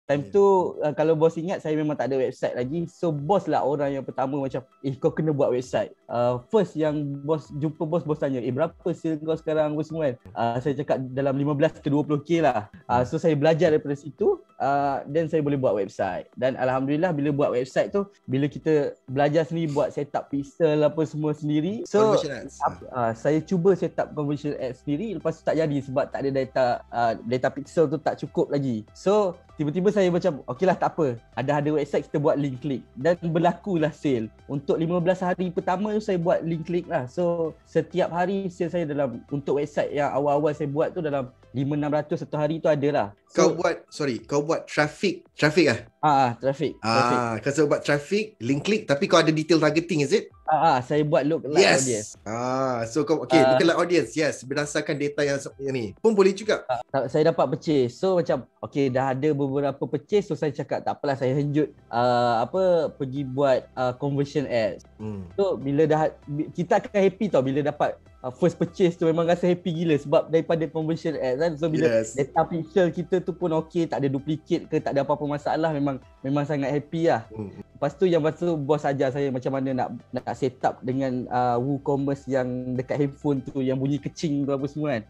Time tu kalau bos ingat, saya memang tak ada website lagi. So bos lah orang yang pertama macam, kau kena buat website. First yang bos jumpa bos tanya, berapa sale kau sekarang apa semua kan. Saya cakap dalam 15 ke 20k lah. So saya belajar daripada situ, then saya boleh buat website. Dan alhamdulillah bila buat website tu, bila kita belajar sendiri buat setup pixel apa semua sendiri. So saya cuba setup conversion ads sendiri, lepas tu tak jadi sebab tak ada data pixel tu tak cukup lagi. So tiba-tiba saya macam, okeylah tak apa, ada website, kita buat link klik. Dan berlakulah sale. Untuk 15 hari pertama tu saya buat link klik lah. So setiap hari sale saya untuk website yang awal-awal saya buat tu dalam 500-600 satu hari tu ada lah. So, kau buat traffic lah? Traffic. Kau buat traffic, link klik, tapi kau ada detail targeting, is it? Saya buat lookalike audience. So kau lookalike audience, yes, berdasarkan data yang ni pun boleh juga. Saya dapat purchase. So macam dah ada beberapa purchase, so saya cakap tak apalah, saya henjut pergi buat conversion ads. So bila kita akan happy tau bila dapat first purchase tu, memang rasa happy gila sebab daripada conversion ads kan. So bila data pixel kita tu pun tak ada duplicate ke, tak ada apa-apa masalah, memang sangat happy lah. Lepas tu bos ajar saya macam mana nak set up dengan WooCommerce yang dekat handphone tu yang bunyi kecing tu apa semua kan.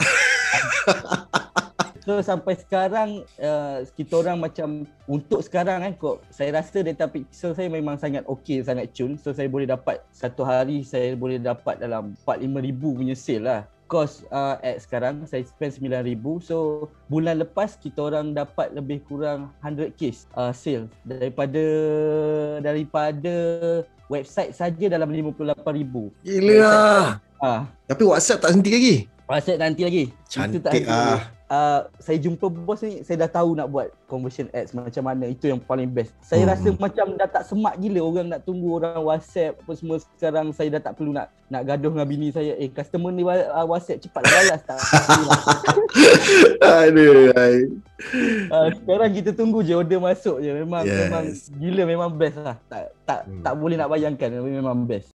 So sampai sekarang kita orang macam untuk sekarang kan saya rasa data pixel saya memang sangat okey, sangat cun. So saya boleh dapat satu hari saya boleh dapat dalam 4-5 ribu punya sale lah. Cost ad sekarang saya spend 9,000. So bulan lepas kita orang dapat lebih kurang 100k sale daripada website saja dalam 58,000. Gila lah. Tapi WhatsApp tak henti lagi? WhatsApp nanti lagi. Cantik saya jumpa bos ni, saya dah tahu nak buat conversion ads macam mana. Itu yang paling best. Saya rasa macam dah tak semak gila orang nak tunggu orang WhatsApp apa semua. Sekarang saya dah tak perlu nak gaduh dengan bini saya. Customer ni WhatsApp cepatlah balas tak. Aduh. Sekarang kita tunggu je order masuk je. Memang gila, memang best lah. Tak boleh nak bayangkan, memang best.